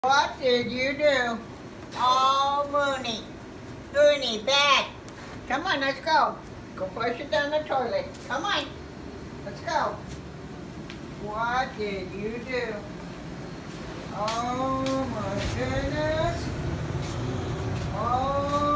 What did you do? Oh, Mooney. Mooney, bad. Come on, let's go. Go flush it down the toilet. Come on. Let's go. What did you do? Oh, my goodness. Oh.